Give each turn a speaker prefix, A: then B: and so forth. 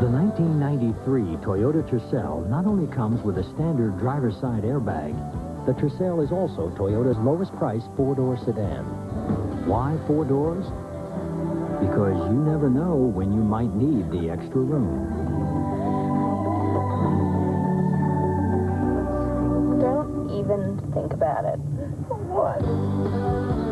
A: The 1993 Toyota Tercel not only comes with a standard driver's side airbag, the Tercel is also Toyota's lowest priced four-door sedan. Why four doors? Because you never know when you might need the extra room.
B: Don't even think about it.
C: What?